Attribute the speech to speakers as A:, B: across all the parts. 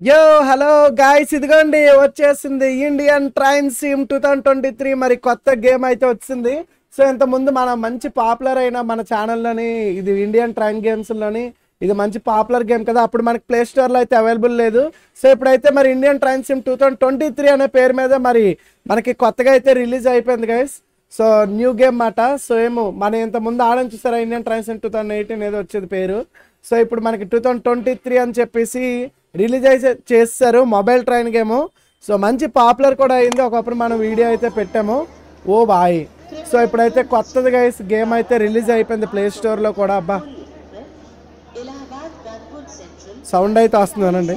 A: యో hello guys, ఇదిగోండి వచ్చేసింది ఇండియన్ ట్రైన్ సిమ్ 2023. మరి కొత్త గేమ్ అయితే వచ్చింది. సో ఇంతకుముందు మన మంచి పాపులర్ అయిన మన ఛానల్లోని ఇది ఇండియన్ ట్రైన్ గేమ్స్లోని ఇది మంచి పాపులర్ గేమ్ కదా. అప్పుడు మనకి ప్లే స్టోర్లో అయితే అవైలబుల్ లేదు. సో ఇప్పుడైతే మరి ఇండియన్ ట్రైన్ సిమ్ 2023 అనే పేరు మీద మరి మనకి కొత్తగా అయితే రిలీజ్ అయిపోయింది గైస్. సో న్యూ గేమ్ మాట. సో ఏమో మనం ఇంతకుముందు ఆడని చూసారా, ఇండియన్ ట్రైన్ సిమ్ 2018 ఏదో వచ్చేది పేరు. సో ఇప్పుడు మనకి 2023 అని చెప్పేసి రిలీజ్ అయితే చేస్తారు మొబైల్ ట్రైన్ గేమ్. సో మంచి పాపులర్ కూడా అయింది. ఒకప్పుడు మనం వీడియో అయితే పెట్టాము. ఓ బాయ్. సో ఇప్పుడైతే కొత్తది గైస్ గేమ్ అయితే రిలీజ్ అయిపోయింది ప్లే స్టోర్లో కూడా. అబ్బా సౌండ్ అయితే వస్తుందనండి.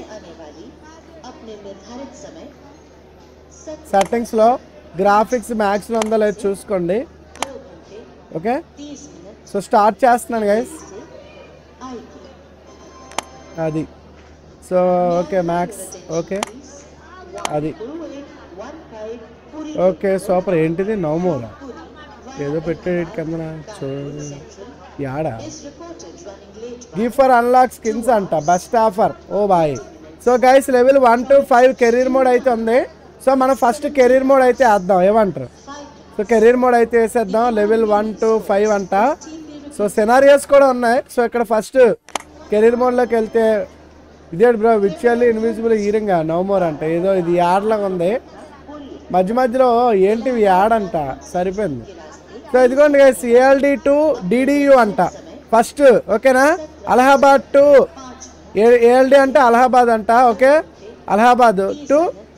A: సెట్టింగ్స్లో గ్రాఫిక్స్ మ్యాక్స్లో ఉందో లేదు చూసుకోండి. ఓకే, సో స్టార్ట్ చేస్తున్నాను గైస్. అది సో ఓకే మ్యాక్స్ ఓకే అది ఓకే సూపర్. ఏంటిది నవమూరా ఏదో పెట్టాడు కింద చూడండి. యాడా గిఫర్ అన్లాక్ స్కిన్స్ అంట best offer. Oh boy. So guys level 1 to 5 career mode అయితే ఉంది. సో మనం ఫస్ట్ కెరీర్ మోడ్ అయితే వేద్దాం, ఏమంటారు? సో కెరీర్ మోడ్ అయితే వేసేద్దాం. లెవెల్ 1 to 5 అంట. సో సినారియోస్ కూడా ఉన్నాయి. సో ఇక్కడ ఫస్ట్ కెరీర్ మోడ్లోకి వెళ్తే ఇదే బ్రో విర్చువల్లీ ఇన్విజిబుల్ హీరింగ్ నవమోర్ అంట. ఏదో ఇది యాడ్లాగా ఉంది. మధ్య మధ్యలో ఏంటివి యాడ్ అంట, సరిపోయింది. సో ఇదిగోండి గైస్ ALD to DDU అంట ఫస్ట్. ఓకేనా, అలహాబాద్ టు ALD అంటే అలహాబాద్ అంట. ఓకే, అలహాబాద్ టు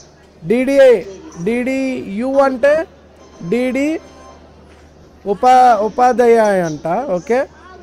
A: DDU అంటే DD ఉపాధ్యాయ అంట. ఓకే,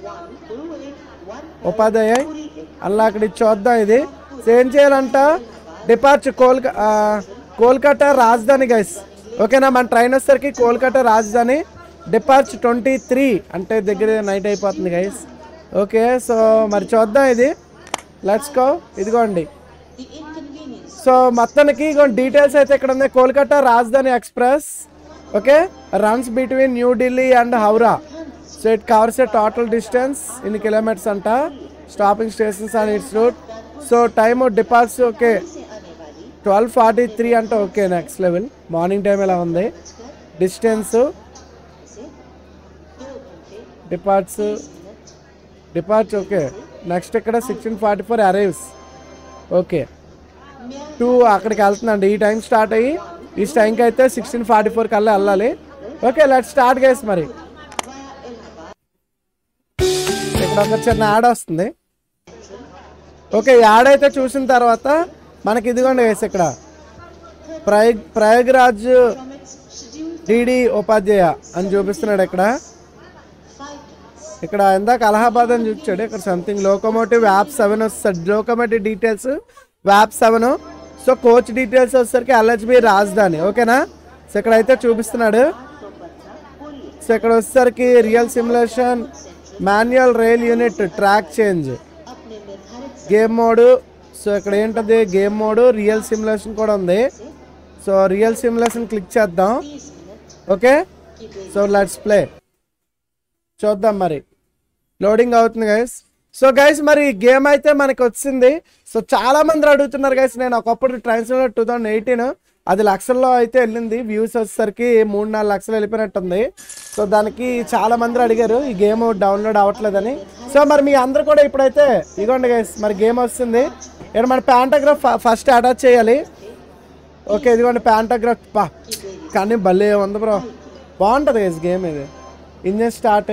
A: ఉపాధ్యాయ అలా అక్కడ చూద్దాం. ఇది ఏం చేయాలంట? డిపార్చ్ కోల్కతా రాజధాని గైస్. ఓకేనా, మన ట్రైన్ వచ్చేసరికి కోల్కతా రాజధాని. డిపార్చ్ 23 అంటే దగ్గర నైట్ అయిపోతుంది గైస్. ఓకే, సో మరి చూద్దాం ఇది. Let's go. ఇదిగోండి. సో మొత్తానికి డీటెయిల్స్ అయితే ఇక్కడ ఉంది. Kolkata Rajdhani express okay runs between new Delhi and Howrah. So it covers a total distance in kilometres అంట. Stopping stations and its route. So time departs okay 12:43 అంటే okay next level. Morning time ఎలా ఉంది. Distance departs okay. Next ఇక్కడ 16:44 arrives. Okay 2 అక్కడికి వెళ్తుందండి. ఈ time start అయ్యి ఈ టైంకి అయితే 16:44 కల్లా వెళ్ళాలి. Okay let's start guys. మరి ఇక్కడ ఒక చిన్న యాడ్ వస్తుంది. ఓకే, యాడ్ అయితే చూసిన తర్వాత మనకి ఇదిగోండి గైస్ ఇక్కడ ప్రయాగ్రాజ్ DD ఉపాధ్యాయ అని చూపిస్తున్నాడు. ఇక్కడ ఇందాక అలహాబాద్ అని చూపించాడు. ఇక్కడ సంథింగ్ లోకోమోటివ్ వ్యాప్ 7 వస్తుంది. లోకోమోటివ్ డీటెయిల్స్ వ్యాప్ 7. సో కోచ్ డీటెయిల్స్ వచ్చేసరికి LHB రాజధాని. ఓకేనా, సో ఇక్కడ అయితే చూపిస్తున్నాడు. సో ఇక్కడ వచ్చేసరికి real simulation manual rail unit track change game mode. So ఇక్కడ ఏంటది గేమ్ మోడ్, రియల్ సిమ్యులేషన్ కూడా ఉంది. సో రియల్ సిమ్యులేషన్ క్లిక్ చేద్దాం. Okay, so let's play. చూద్దాం మరి. లోడింగ్ అవుతుంది గైస్. సో గైస్ మరి గేమ్ అయితే మనకి వచ్చింది. సో చాలా మంది అడుగుతున్నారు గైస్. నేను ఒకప్పుడు ట్రైన్స్ 2018 అది లక్షల్లో అయితే వెళ్ళింది. వ్యూస్ వచ్చేసరికి 3-4 లక్షలు వెళ్ళిపోయినట్టుంది. సో దానికి చాలా మంది అడిగారు ఈ గేమ్ డౌన్లోడ్ అవ్వట్లేదని. సో మరి మీ అందరు కూడా ఇప్పుడైతే ఇదిగోండి గైస్ మరి గేమ్ వస్తుంది. ఇక్కడ మన ప్యాంటాగ్రాఫ్ ఫస్ట్ అటాచ్ చేయాలి. ఓకే ఇదిగోండి ప్యాంటాగ్రాఫ్. కానీ భలే ఉంది బ్రో, బాగుంటుంది గైస్ గేమ్ ఇది. ఇంజన్ స్టార్ట్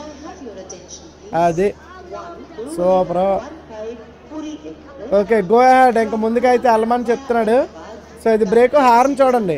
A: అది సూపర్. Okay go ahead. ఇంకా ముందుకైతే వెళ్ళమని చెప్తున్నాడు. సో ఇది బ్రేక్ హార్న్ చూడండి.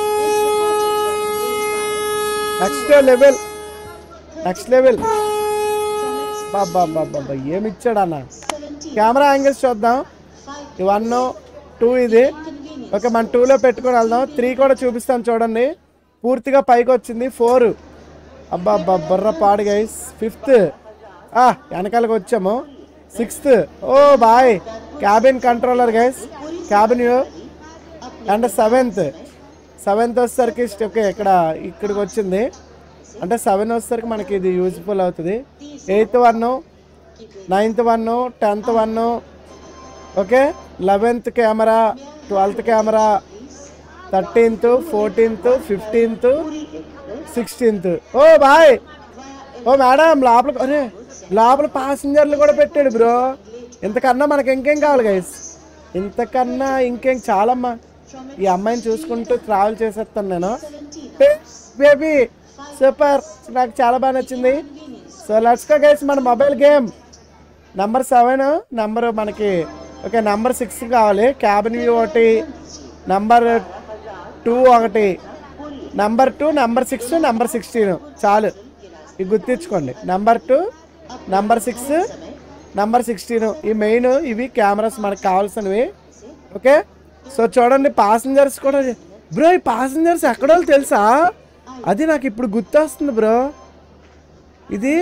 A: నెక్స్ట్ లెవెల్ బాబా ఏమి ఇచ్చాడు అన్న. కెమెరా యాంగిల్స్ చూద్దాం. 1, 2 ఇది. ఓకే మన 2లో పెట్టుకొని వెళ్దాం. 3 కూడా చూపిస్తాను చూడండి. పూర్తిగా పైకి వచ్చింది. 4 అబ్బా బర్ర పాడు గైస్. 5th వెనకాలకి వచ్చాము. 6th oh boy cabin controller guys, cabin view. And 7th వచ్చేసరికి ఓకే ఇక్కడికి వచ్చింది. అంటే 7 వచ్చేసరికి మనకి ఇది యూజ్ఫుల్ అవుతుంది. 8th 1, 9th 1, 10th 1 okay 11th camera, 12th camera, 13th, 14th, 15th, 16th. Oh boy, oh madam లోపల, అరే లోపల ప్యాసింజర్లు కూడా పెట్టాడు బ్రో. ఇంతకన్నా మనకి ఇంకేం కావాలి గైస్, ఇంతకన్నా ఇంకేం చాలమ్మా. ఈ అమ్మాయిని చూసుకుంటూ ట్రావెల్ చేసేస్తాను నేను. బేబీ సూపర్, నాకు చాలా బాగా నచ్చింది. సో లెట్స్ గో గైస్, మన మొబైల్ గేమ్ నెంబర్ 7 నెంబర్ మనకి ఓకే నెంబర్ 6 కావాలి. క్యాబిన్ వ్యూ ఒకటి, నెంబర్ 2 ఒకటి, నెంబర్ 2, నెంబర్ 6, నెంబర్ 16 చాలు. ఇది గుర్తించుకోండి, నెంబర్ 2, నెంబర్ 6, నెంబర్ 16 ఈ మెయిన్. ఇవి కెమెరాస్ మనకు కావాల్సినవి. ఓకే సో చూడండి ప్యాసింజర్స్ కూడా బ్రో. ఈ ప్యాసింజర్స్ ఎక్కడో తెలుసా, అది నాకు ఇప్పుడు గుర్తొస్తుంది బ్రో. ఇది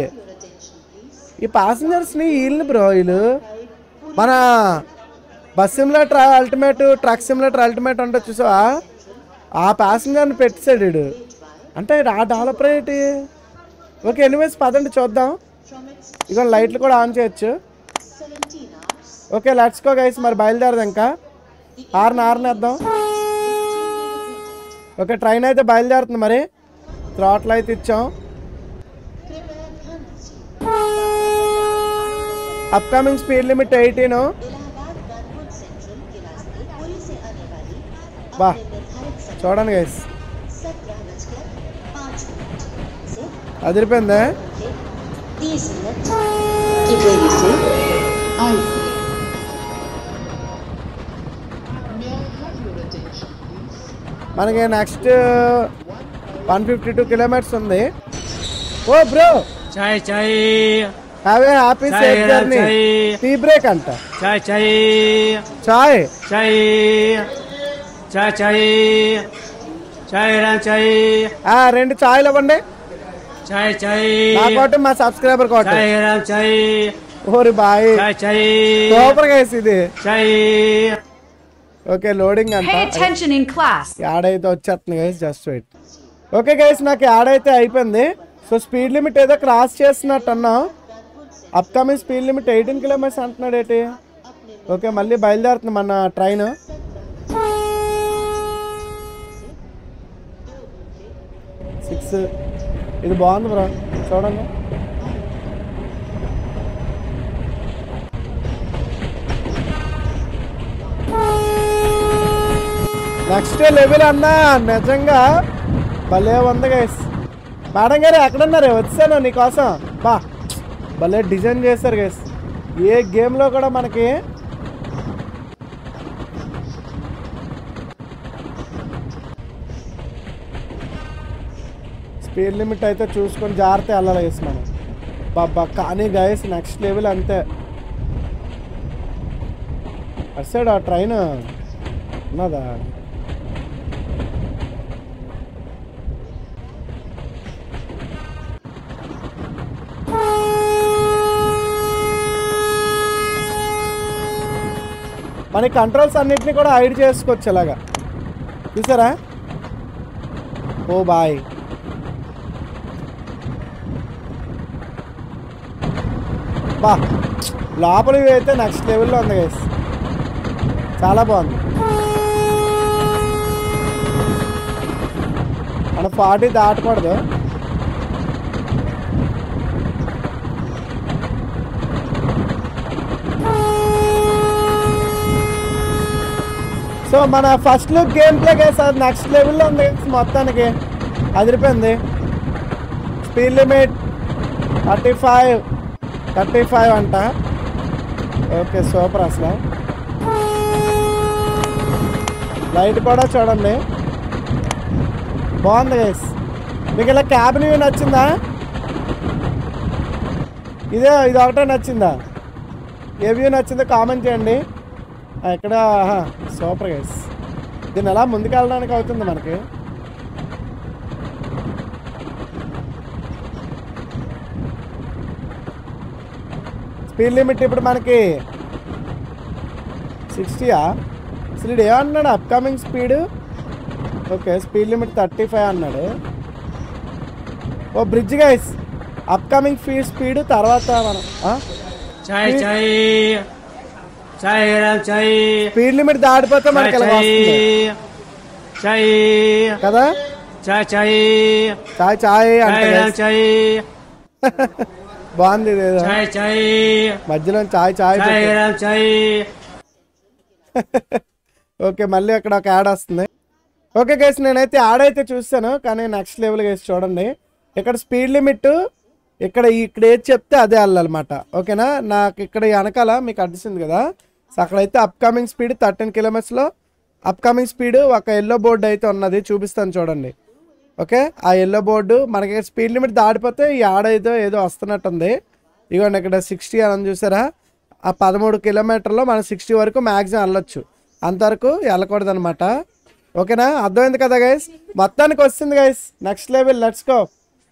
A: ఈ ప్యాసింజర్స్ని వీళ్ళని బ్రో, వీళ్ళు మన bus simulator ultimate, truck simulator ultimate అంటే చూసావా, ఆ ప్యాసింజర్ని పెట్టేశాడు వీడు. అంటే ఆ డెవలపర్ ఏంటి. ఓకే ఎనీవేస్ పదండి చూద్దాం. ఇక లైట్లు కూడా ఆన్ చేయొచ్చు. ఓకే లెట్స్ గో గైస్, మరి బయలుదేరదు ఇంకా. ఆరునేద్దాం. ఓకే ట్రైన్ అయితే బయలుదేరుతుంది. మరి థ్రాట్లు అయితే ఇచ్చాం. Upcoming speed limit 18. బా చూడండి గైస్, అదిరిపోయిందే. మనకి నెక్స్ట్ 152 కిలోమీటర్స్ ఉంది. ఓ బ్రో
B: చాయ్ చాయ్,
A: have a happy safe journey. Tea break అంట.
B: చాయ్ చాయ్
A: చాయ్
B: చాయ్ చాయ్ చాయ్ చాయ్ రా చాయ్.
A: 2 చాయ్లు ఇవ్వండి.
B: చాయ్ చాయ్
A: నా కోట, మా సబ్స్క్రైబర్ కోట.
B: చాయ్ రా చాయ్.
A: ఓరి బాయ్,
B: చాయ్ చాయ్
A: సూపర్ గైస్ ఇది.
B: చాయ్.
A: ఓకే లోడింగ్ అంట.
C: Pay attention in class.
A: Ad అయితే వచ్చేస్తుంది guys, just wait. Okay guys నాకు యాడ్ అయితే అయిపోయింది. సో స్పీడ్ లిమిట్ ఏదో క్రాస్ చేస్తున్నట్టు అన్నా. అప్కమింగ్ స్పీడ్ లిమిట్ 18 కిలోమీటర్స్ అంటున్నాడు ఏంటి. ఓకే మళ్ళీ బయలుదేరుతుంది మన ట్రైన్. సిక్స్ ఇది బాగుంది బ్రో, చూడండి. నెక్స్ట్ లెవెల్ అన్నా, నిజంగా భలే ఉంది గైస్. మేడం గారు ఎక్కడున్నారు, వచ్చాను నీకోసం. బా భలే డిజైన్ చేస్తారు గైస్. ఏ గేమ్లో కూడా మనకి స్పీడ్ లిమిట్ అయితే చూసుకొని జాగ్రత్త వెళ్ళాలి గైస్ మనం. బాబా కానీ గైస్ నెక్స్ట్ లెవెల్ అంతే. అటు సైడ్ ఆ ట్రైన్ ఉన్నదా. మన కంట్రోల్స్ అన్నిటిని కూడా హైడ్ చేసుకోవచ్చు ఇలాగా, చూసారా. ఓ బాయ్, బా లోపలివి అయితే నెక్స్ట్ లెవెల్లో ఉంది గైస్, చాలా బాగుంది. మన 40 దాటకూడదు. సో మన first look game play guys అది నెక్స్ట్ లెవెల్లో ఉంది మొత్తానికి, అదిరిపోయింది. స్పీడ్ లిమిట్ 35 అంట. Okay super. అసలు లైట్ కూడా చూడండి బాగుంది గైస్. మీకు ఇలా క్యాబిన్ వ్యూ నచ్చిందా? ఇది ఒకటే నచ్చిందా? ఏ వ్యూ నచ్చిందో కామెంట్ చేయండి. ఇక్కడ సూపర్ గైస్. దీన్ని ఎలా ముందుకెళ్ళడానికి అవుతుంది మనకి. స్పీడ్ లిమిట్ ఇప్పుడు మనకి 60. అసలు ఇది ఏమన్నాడు upcoming speed. Okay speed limit 35 అన్నాడు. Oh bridge guys, upcoming speed తర్వాత మనం
B: చాయ్ చాయ్ चाय राम चाय
A: స్పీడ్ లిమిట్ దాటిపోతే మనకి ఇలా వస్తుంది
B: चाय
A: కదా.
B: चाय चाय
A: చాయ్ చాయ్ అంటే
B: चाय राम चाय
A: బాగుంది ఇదేదో.
B: चाय चाय
A: మధ్యలో చాయ్ చాయ్
B: चाय राम चाय
A: ఓకే మళ్ళీ అక్కడ ఒక యాడ్ వస్తుంది. ఓకే గైస్ నేనైతే యాడ్ అయితే చూస్తాను కానీ నెక్స్ట్ లెవెల్ గైస్ చూడండి. ఇక్కడ స్పీడ్ లిమిట్ ఇక్కడ ఏది చెప్తే అదే వెళ్ళాలన్నమాట. ఓకేనా. నాకు ఇక్కడ వెనకాల మీకు అనిపిస్తుంది కదా. సో అక్కడైతే అప్కమింగ్ స్పీడ్ 13 కిలోమీటర్స్లో అప్కమింగ్ స్పీడ్ ఒక ఎల్లో బోర్డు అయితే ఉన్నది చూపిస్తాను చూడండి. ఓకే ఆ ఎల్లో బోర్డు మనకి స్పీడ్ లిమిట్ దాటిపోతే ఈ యాడ్ అయితే ఏదో వస్తున్నట్టుంది. ఇదిగోండి ఇక్కడ 60 అని చూసారా. ఆ 13 కిలోమీటర్లో మనం 60 వరకు మ్యాక్సిమం వెళ్ళొచ్చు, అంతవరకు వెళ్ళకూడదు అనమాట. ఓకేనా అర్థమైంది కదా గైస్. మొత్తానికి వస్తుంది guys next level. Let's go.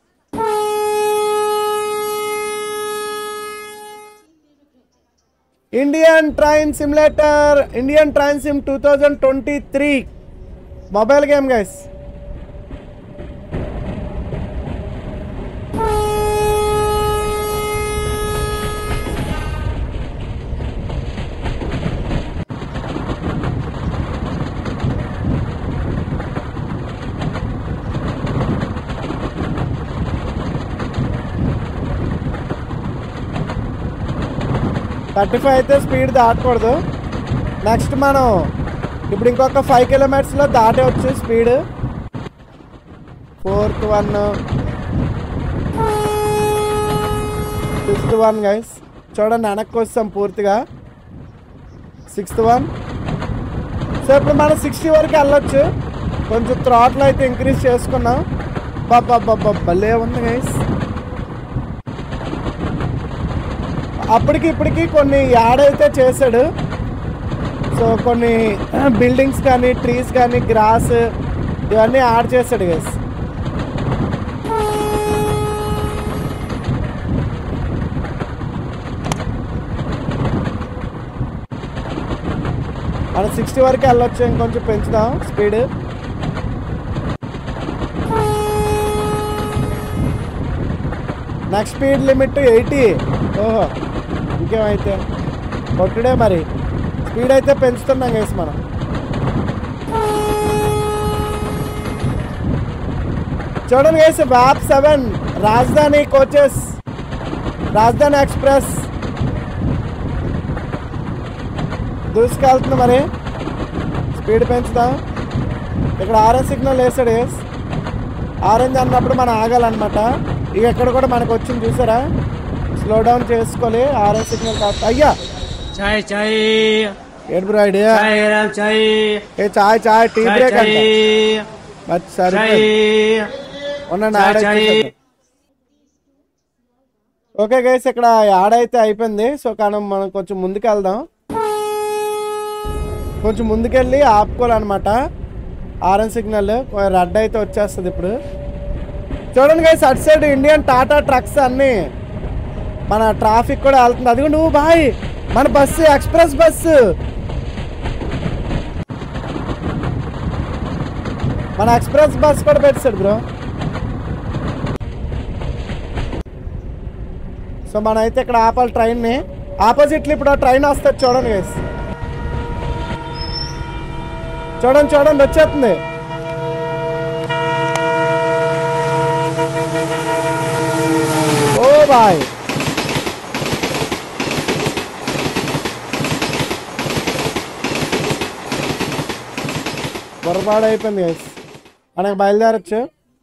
A: Indian train simulator, Indian train sim 2023 mobile game guys. Thirty 35 అయితే స్పీడ్ దాటకూడదు. నెక్స్ట్ మనం ఇప్పుడు ఇంకొక 5 కిలోమీటర్స్లో దాటవచ్చు స్పీడ్. 4th 1 5th 1 గైస్ చూడండి వెనక్కి వస్తాం పూర్తిగా. 6th 1. సో ఇప్పుడు మనం 60 వరకు వెళ్ళొచ్చు. కొంచెం థ్రాట్లు అయితే ఇంక్రీజ్ చేసుకున్నాం. బాబా భలే ఉంది గైస్. అప్పటికి ఇప్పటికి కొన్ని యాడ్ అయితే చేశాడు. సో కొన్ని బిల్డింగ్స్ కానీ ట్రీస్ కానీ గ్రాస్ ఇవన్నీ యాడ్ చేశాడు గైస్. మనం 60 వరకు వెళ్ళొచ్చు. ఇంకొంచెం పెంచుదాం స్పీడ్. Next speed limit 80. ఓహో ఇంకేమైతే కొట్టుడే మరి. స్పీడ్ అయితే పెంచుతున్నాం గైస్ మనం. చూడండి గైస్ వ్యాప్ 7 రాజధాని కోచెస్, రాజధాని ఎక్స్ప్రెస్ దూసుకెళ్తుంది మరి. స్పీడ్ పెంచుదాం. ఇక్కడ ఆరెంజ్ సిగ్నల్ వేసాడు గైస్. ఆరెంజ్ అన్నప్పుడు మనం ఆగాలన్నమాట. ఇక ఎక్కడ కూడా మనకు వచ్చింది చూసారా. స్లో డౌన్ చేసుకోవాలి ఆరెంజ్ సిగ్నల్ కాదు. అయ్యా
B: चाय चाय
A: ఏంటి బ్రో ఐడియా.
B: चाय राम चाय
A: ఏ చాయ్ చాయ్ టీ
B: चाय
A: బ్రేక్ అంటే
B: चाय
A: సరే
B: चाय
A: ఉన్న
B: చాయ్.
A: ఓకే గైస్ ఇక్కడ యాడ్ అయితే అయిపోయింది. సో కానీ మనం కొంచెం ముందుకు వెళ్దాం. కొంచెం ముందుకెళ్ళి ఆపుకోవాలన్నమాట. ఆరెంజ్ సిగ్నల్ రెడ్ అయితే వచ్చేస్తుంది ఇప్పుడు. చూడండి గైస్ అటు సైడ్ ఇండియన్ టాటా ట్రక్స్ అన్నీ మన ట్రాఫిక్ కూడా వెళ్తుంది. అది కూడా నువ్వు బాయ్ మన బస్సు ఎక్స్ప్రెస్ బస్సు, మన ఎక్స్ప్రెస్ బస్ కూడా పెట్టాడు బ్రో. సో మనం అయితే ఇక్కడ ఆపాలి ట్రైన్ని. ఆపోజిట్లో ఇప్పుడు ఆ ట్రైన్ వస్తుంది చూడండి గైస్. చూడండి చూడండి వచ్చేస్తుంది. ఓ బాయ్ పొరపాటు అయిపోయింది గైస్. మనకు బయలుదేరచ్చు.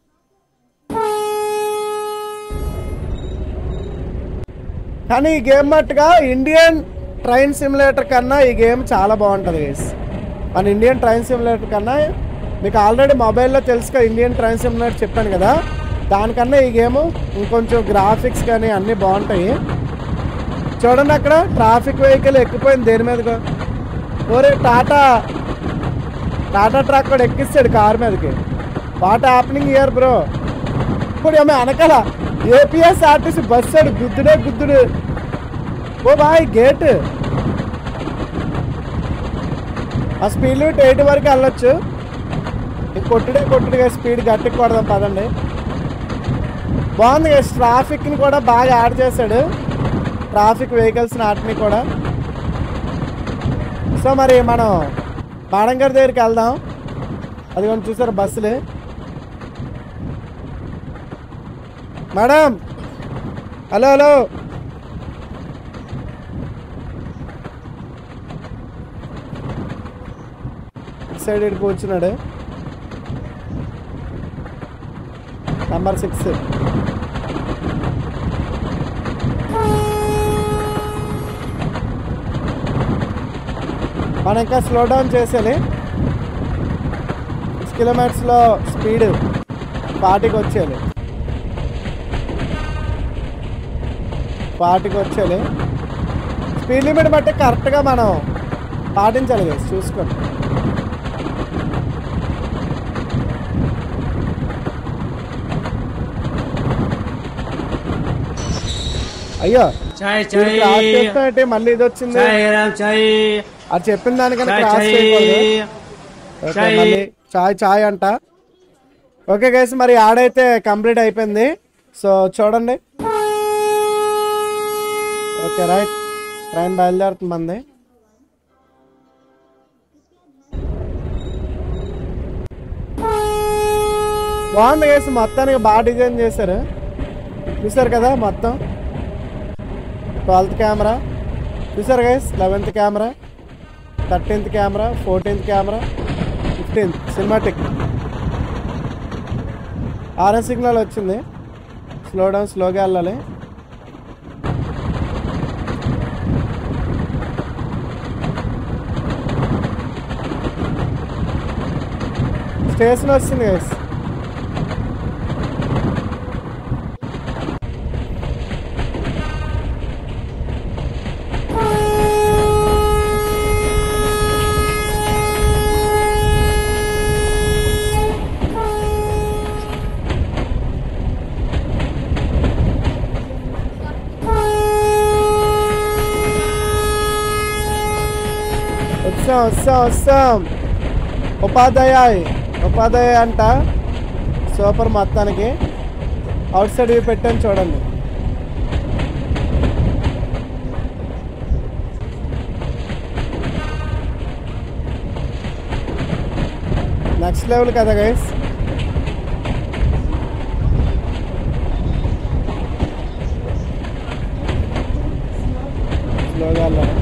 A: కానీ ఈ గేమ్ మట్టుగా ఇండియన్ ట్రైన్ సిమ్యులేటర్ కన్నా ఈ గేమ్ చాలా బాగుంటుంది గైస్. మన ఇండియన్ ట్రైన్ సిమ్యులేటర్ కన్నా మీకు ఆల్రెడీ మొబైల్లో తెలుసు కదా ఇండియన్ ట్రైన్ సిమ్యులేటర్ చెప్పాను కదా. దానికన్నా ఈ గేమ్ ఇంకొంచెం గ్రాఫిక్స్ కానీ అన్నీ బాగుంటాయి. చూడండి అక్కడ ట్రాఫిక్ వెహికల్ ఎక్కిపోయింది దేని మీదగా. ఓరే టాటా ట్రక్ కూడా ఎక్కిస్తాడు కార్ మీదకి. What happening here bro. ఇప్పుడు ఏమో వెనకాల ఏపీఎస్ఆర్టీసీ బస్సు అడు గుద్దుడు. Oh boy gate. ఆ స్పీడ్ లిమిట్ 80 వరకు వెళ్ళొచ్చు. కొట్టుడుగా స్పీడ్ గట్టికి కొడదాం పదండి. బాగుంది కదా. ట్రాఫిక్ని కూడా బాగా యాడ్ చేశాడు. ట్రాఫిక్ వెహికల్స్ వాటిని కూడా సో మరి మనం మాడంగారి దగ్గరికి వెళ్దాం. అది కొంచెం చూసారు బస్సులే. మేడం హలో హలో సైడ్ ఇటు కూర్చున్నాడు నంబర్ 6. మనం ఇంకా స్లో డౌన్ చేసేది. 6 కిలోమీటర్స్లో స్పీడ్ 40కి వచ్చేయాలి. 40కి వచ్చేయాలి. స్పీడ్ లిమిట్ బట్టి కరెక్ట్గా మనం పాటించాలి కదా, చూసుకోండి. అయ్యో
B: చాయ్ చాయ్
A: చేస్తే మళ్ళీ ఇది వచ్చింది.
B: చాయ్ రామ్ చాయ్
A: అది చెప్పిన దానికన్నా
B: చాయ్
A: క్రాస్ చేయకూడదు. ఓకే,
B: చాయ్.
A: మళ్ళీ చాయ్ చాయ్ అంట. ఓకే గైస్, మరి ఆడైతే కంప్లీట్ అయిపోయింది. సో చూడండి. ఓకే రైట్, ట్రైన్ బయలుదేరుతుంది మంది. బాగుంది గైస్, మొత్తానికి బాగా డిజైన్ చేశారు. చూసారు కదా మొత్తం 12th కెమెరా చూసారు guys, 11th camera, 13th camera, 14th camera, 15th cinematic. Orange signal వచ్చింది. స్లో డౌన్, స్లోగా వెళ్ళాలి. స్టేషన్ వచ్చింది గైస్. వస్తాం. ఉపాధ్యాయ అంట. సూపర్. మొత్తానికి అవుట్ సైడ్ వ్యూ పెట్టాను చూడండి. నెక్స్ట్ లెవెల్ కదా గైస్. స్లోగా వెళ్ళాలి.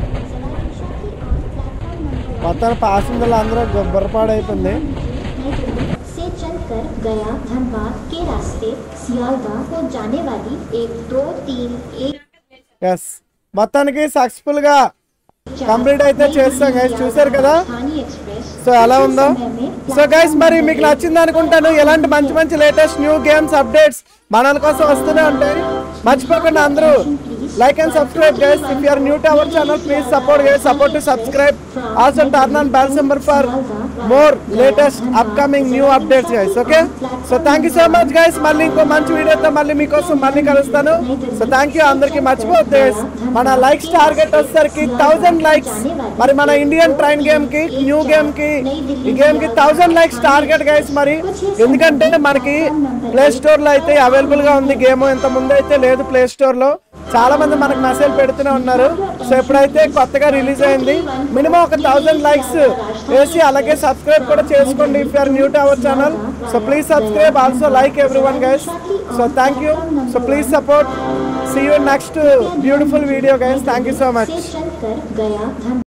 A: మొత్తం ప్యాసింజర్లు అందరూ బుర్రపాడైపోయింది.
C: से चलकर गया धनबाद के रास्ते सियालदह को जाने वाली 1 2 3 1
A: ఎస్, మొత్తానికి సక్సెస్ఫుల్ గా కంప్లీట్ అయితే చేస్తాం గైస్. చూసారు కదా సో ఎలా ఉందో. సో గైస్ మరి మీకు నచ్చింది అనుకుంటాను. ఇలాంటి మంచి మంచి లేటెస్ట్ న్యూ గేమ్స్ అప్డేట్స్ మన కోసం వస్తూనే ఉంటాయి. మర్చిపోకుండా అందరూ like and subscribe guys. If you are new to our channel, please support to subscribe. Also turn on bell symbol for more latest upcoming new updates guys. Okay, so thank you so much guys. మళ్ళీ ఇంకో మంచి వీడియోతో మళ్ళీ మీకోసం మళ్ళీ కలుస్తాను. So thank you అందరికి. మర్చిపోతే మన లైక్స్ టార్గెట్ వచ్చేసరికి 1000 లైక్స్. మరి మన ఇండియన్ ట్రైన్ గేమ్ కి, న్యూ గేమ్ కి, ఈ గేమ్ కి 1000 లైక్స్ టార్గెట్ గైస్. మరి ఎందుకంటే మనకి ప్లే స్టోర్ లో అయితే అవైలబుల్ గా ఉంది గేమ్. ఇంత ముందు అయితే లేదు ప్లే స్టోర్ లో. చాలా మంది మనకు మెసేజ్ పెడుతూనే ఉన్నారు. సో ఎప్పుడైతే కొత్తగా రిలీజ్ అయింది మినిమం ఒక 1000 లైక్స్ వేసి అలాగే సబ్స్క్రైబ్ కూడా చేసుకోండి. If you are new to our channel, so please subscribe, also like everyone guys. So thank you. So please support. See you next beautiful video guys. Thank you so much.